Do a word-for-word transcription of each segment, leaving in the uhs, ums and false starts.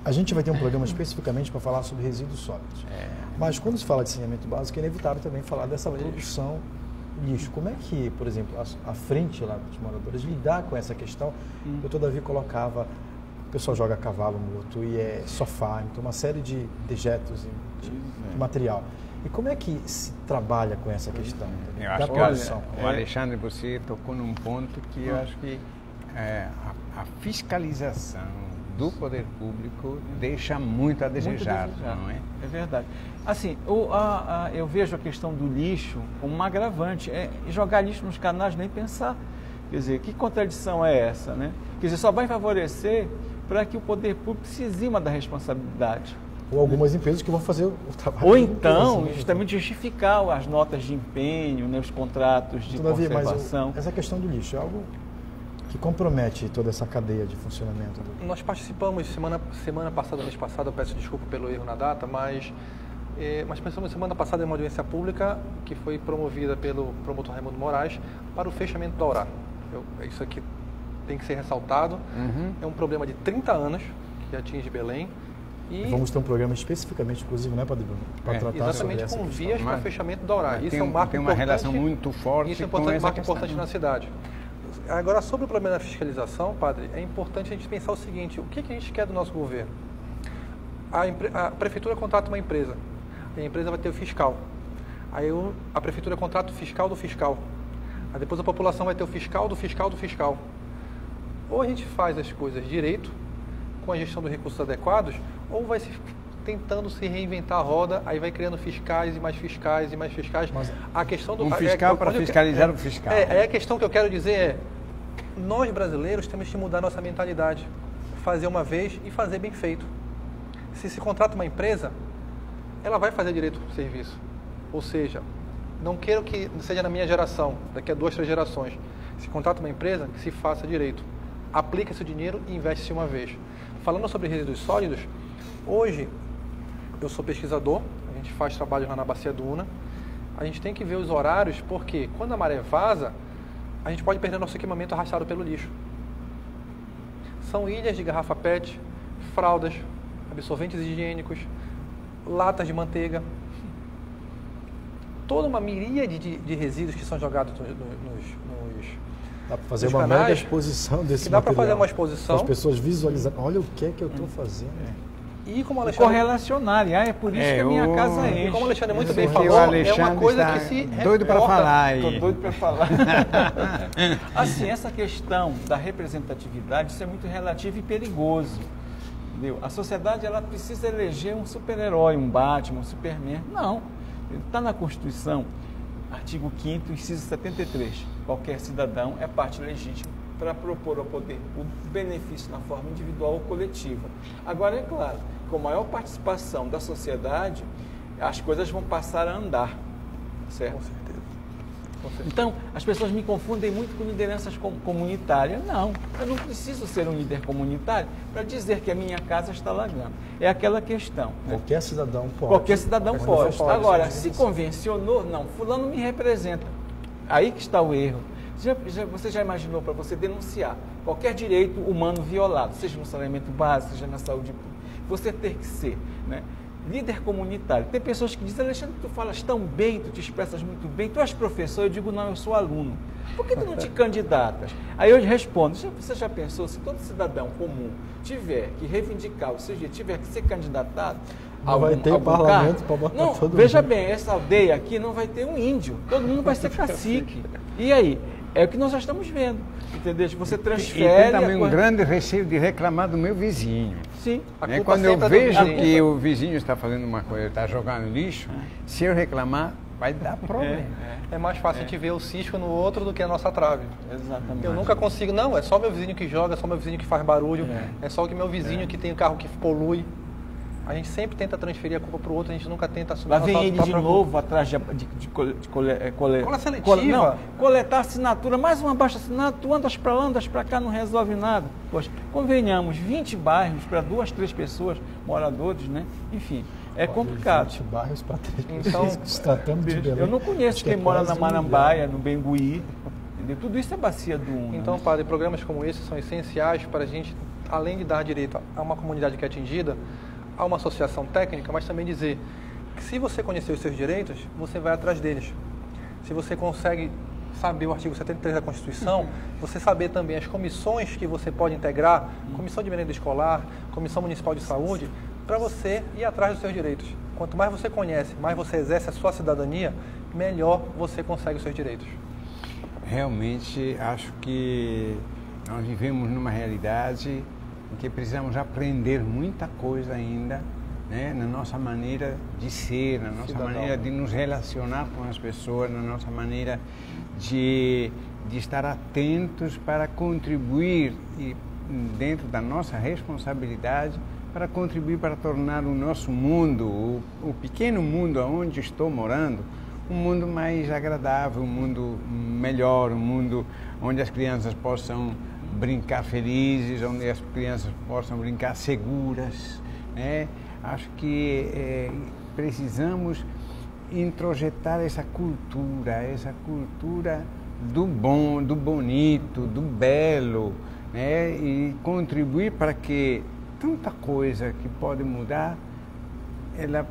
A gente vai ter um programa especificamente para falar sobre resíduos sólidos. É. Mas quando se fala de saneamento básico, é inevitável também falar dessa produção de lixo. Como é que, por exemplo, a, a frente lá dos moradores lidar com essa questão? Hum. Eu toda vez colocava, o pessoal joga cavalo morto e é sofá, então uma série de dejetos de, de material. E como é que se trabalha com essa questão? Eu acho da que produção? o Alexandre, você tocou num ponto que eu acho que é, a, a fiscalização do poder público deixa muito a desejar, muito a desejar. não é? É verdade. Assim, o, a, a, eu vejo a questão do lixo como um agravante. É, jogar lixo nos canais, nem pensar. Quer dizer, que contradição é essa, né? Quer dizer, só vai favorecer para que o poder público se exima da responsabilidade. Ou algumas empresas que vão fazer o trabalho. Ou então, justamente justificar as notas de empenho, né, os contratos de Todavia, conservação. Mas o, essa questão do lixo é algo que compromete toda essa cadeia de funcionamento. Do... Nós participamos semana, semana passada, mês passado, eu peço desculpa pelo erro na data, mas, é, mas participamos semana passada em uma audiência pública que foi promovida pelo promotor Raimundo Moraes para o fechamento da Orá. Eu, isso aqui tem que ser ressaltado. Uhum. É um problema de trinta anos que atinge Belém. E vamos ter um programa especificamente, inclusive, né, Padre Bruno? Para é, tratar exatamente sobre com essa vias para fechamento da Orá. Isso tem, é um marco tem uma importante, relação muito forte isso é um com importante, essa marco questão. importante na cidade. Agora, sobre o problema da fiscalização, Padre, é importante a gente pensar o seguinte: o que, que a gente quer do nosso governo? A, a prefeitura contrata uma empresa, a empresa vai ter o fiscal. Aí o, a prefeitura contrata o fiscal do fiscal. Aí depois a população vai ter o fiscal do fiscal do fiscal. Ou a gente faz as coisas direito, com a gestão dos recursos adequados, ou vai se tentando se reinventar a roda, aí vai criando fiscais e mais fiscais e mais fiscais. Mas a questão do um fiscal é, para fiscalizar é, o fiscal. É, é a questão que eu quero dizer é, nós brasileiros temos que mudar nossa mentalidade, fazer uma vez e fazer bem feito. Se se contrata uma empresa, ela vai fazer direito o serviço. Ou seja, não quero que seja na minha geração, daqui a duas, três gerações. Se contrata uma empresa, que se faça direito. Aplica esse dinheiro e investe-se uma vez. Falando sobre resíduos sólidos, hoje eu sou pesquisador, a gente faz trabalho lá na Bacia do Una. A gente tem que ver os horários, porque quando a maré vaza, a gente pode perder nosso equipamento arrastado pelo lixo. São ilhas de garrafa P E T, fraldas, absorventes higiênicos, latas de manteiga. Toda uma miríade de, de resíduos que são jogados nos... nos dá para fazer nos uma canais, mega exposição desse dá material. Dá para fazer uma exposição. As pessoas visualizarem, olha o que é que eu estou fazendo. É. E como o Alexandre... correlacionarem, ah, é por isso é, que a minha o... casa enche. E como o Alexandre muito bem Porque falou, é uma coisa está que se doido para falar aí. Estou doido para falar. Assim, essa questão da representatividade, isso é muito relativo e perigoso. Entendeu? A sociedade ela precisa eleger um super-herói, um Batman, um Superman. Não. Está na Constituição, artigo quinto, inciso setenta e três. Qualquer cidadão é parte legítima para propor ao poder público benefício na forma individual ou coletiva. Agora, é claro, com maior participação da sociedade, as coisas vão passar a andar, certo? Com certeza. Com certeza. Então, as pessoas me confundem muito com lideranças comunitárias. Não, eu não preciso ser um líder comunitário para dizer que a minha casa está alagando. É aquela questão. Né? Qualquer cidadão pode. Qualquer cidadão pode. pode. Agora, se convencionou, não, fulano me representa. Aí que está o erro. Já, já, você já imaginou para você denunciar qualquer direito humano violado, seja no saneamento básico, seja na saúde pública, você ter que ser, né, líder comunitário. Tem pessoas que dizem: Alexandre, tu falas tão bem, tu te expressas muito bem, tu és professor. Eu digo: não, eu sou aluno. Por que tu não te candidatas? Aí eu respondo: você já pensou, se todo cidadão comum tiver que reivindicar o seu direito, tiver que ser candidatado, não algum, vai ter parlamento para botar não, todo veja mundo. Bem, essa aldeia aqui não vai ter um índio, todo mundo vai ser cacique. E aí? É o que nós já estamos vendo, entendeu? Você transfere... E tem também um coisa... grande receio de reclamar do meu vizinho. Sim. Né? Quando eu vejo que o vizinho está fazendo uma coisa, está jogando lixo, é. se eu reclamar, vai dar problema. É, é. é mais fácil é. a gente ver o cisco no outro do que a nossa trave. Exatamente. Eu nunca consigo... Não, é só meu vizinho que joga, é só meu vizinho que faz barulho, é, é só o meu vizinho é. que tem um carro que polui. A gente sempre tenta transferir a culpa para o outro, a gente nunca tenta assumir. Lá vem ele de novo atrás de, de, de, cole, de cole, cole, cola seletiva. Cole, não, coletar assinatura, mais uma baixa assinatura, tu andas para lá, andas para cá, não resolve nada. Poxa, convenhamos, vinte bairros para duas, três pessoas, moradores, né? Enfim, é complicado. vinte bairros para três então, pessoas, tratando de Belém. Eu não conheço quem é mora na Marambaia, no Bengui, entendeu? Tudo isso é bacia do Una. Então, né? padre, programas como esse são essenciais para a gente além de dar direito a uma comunidade que é atingida, a uma associação técnica, mas também dizer que se você conhecer os seus direitos, você vai atrás deles. Se você consegue saber o artigo setenta e três da Constituição, você saber também as comissões que você pode integrar, comissão de merenda escolar, comissão municipal de saúde, para você ir atrás dos seus direitos. Quanto mais você conhece, mais você exerce a sua cidadania, melhor você consegue os seus direitos. Realmente, acho que nós vivemos numa realidade em que precisamos aprender muita coisa ainda, né, na nossa maneira de ser, na nossa Cidadão. maneira de nos relacionar com as pessoas, na nossa maneira de, de estar atentos para contribuir e, dentro da nossa responsabilidade, para contribuir para tornar o nosso mundo, o, o pequeno mundo onde estou morando, um mundo mais agradável, um mundo melhor, um mundo onde as crianças possam brincar felizes, onde as crianças possam brincar seguras, né? Acho que é, precisamos introjetar essa cultura, essa cultura do bom, do bonito, do belo, né? E contribuir para que tanta coisa que pode mudar, ela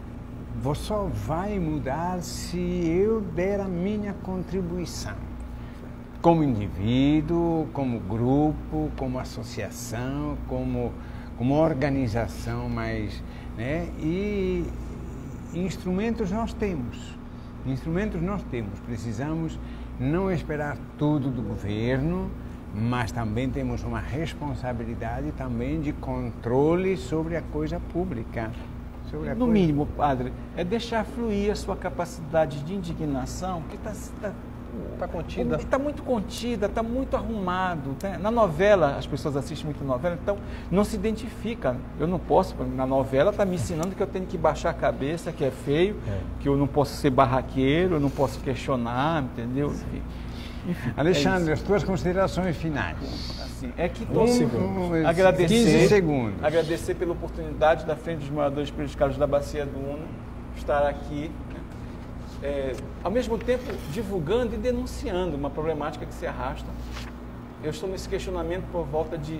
só vai mudar se eu der a minha contribuição. Como indivíduo, como grupo, como associação, como, como organização, mas, né? E instrumentos nós temos, instrumentos nós temos, precisamos não esperar tudo do governo, mas também temos uma responsabilidade também de controle sobre a coisa pública. Sobre a no coisa... mínimo, padre, é deixar fluir a sua capacidade de indignação, que está tá, tá contida. Está muito contida, está muito arrumado. Né? Na novela, as pessoas assistem muito novela, então não se identifica. Eu não posso, na novela está me ensinando que eu tenho que baixar a cabeça, que é feio, é. que eu não posso ser barraqueiro, eu não posso questionar, entendeu? Enfim. Enfim, Alexandre, é as tuas considerações finais. Assim, é que um, um, agradecer, quinze segundos. Agradecer pela oportunidade da Frente dos Moradores Prejudicados da Bacia do Una estar aqui, é, ao mesmo tempo divulgando e denunciando uma problemática que se arrasta. Eu estou nesse questionamento por volta de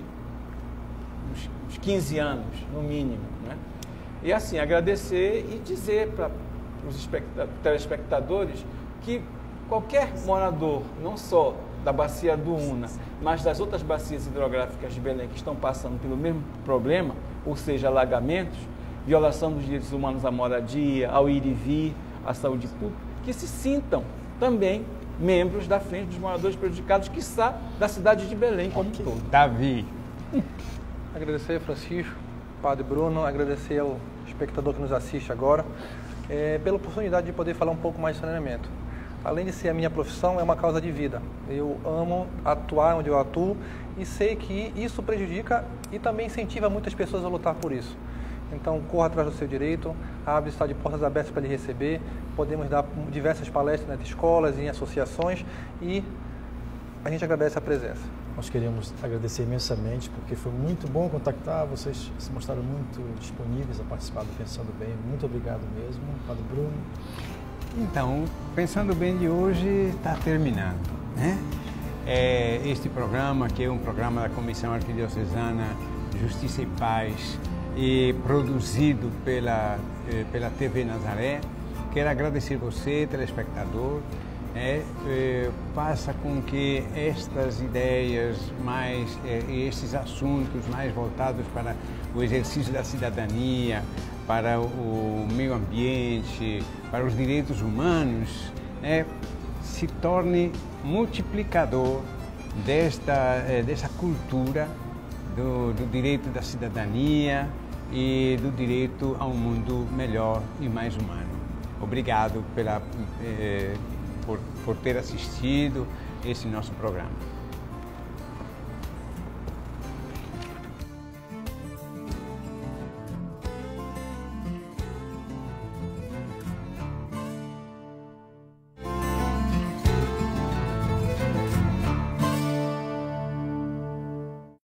uns, uns quinze anos, no mínimo, né? E assim, agradecer e dizer para os telespectadores que qualquer morador, não só da Bacia do Una, mas das outras bacias hidrográficas de Belém que estão passando pelo mesmo problema, ou seja, alagamentos, violação dos direitos humanos à moradia, ao ir e vir, à saúde pública, que se sintam também membros da Frente dos Moradores Prejudicados, quiçá da cidade de Belém como okay. um todo. Davi. Agradecer, Francisco, Padre Bruno, agradecer ao espectador que nos assiste agora, é, pela oportunidade de poder falar um pouco mais de saneamento. Além de ser a minha profissão, é uma causa de vida. Eu amo atuar onde eu atuo e sei que isso prejudica e também incentiva muitas pessoas a lutar por isso. Então, corra atrás do seu direito, a Abra está de portas abertas para lhe receber, podemos dar diversas palestras nas escolas, em associações e a gente agradece a presença. Nós queremos agradecer imensamente, porque foi muito bom contactar, vocês se mostraram muito disponíveis a participar do Pensando Bem. Muito obrigado mesmo, Padre Bruno. Então, Pensando Bem de hoje está terminando, né? É, este programa, que é um programa da Comissão Arquidiocesana Justiça e Paz e produzido pela, eh, pela T V Nazaré, quero agradecer você, telespectador, é, é, faça com que estas ideias mais, é, esses assuntos mais voltados para o exercício da cidadania, para o meio ambiente, para os direitos humanos, é, se torne multiplicador desta, é, dessa cultura do, do direito da cidadania e do direito a um mundo melhor e mais humano. Obrigado pela, eh, por, por ter assistido esse nosso programa.